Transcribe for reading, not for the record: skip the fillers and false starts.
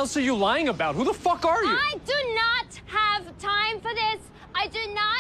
else are you lying about? Who the fuck are you? I do not have time for this. I do not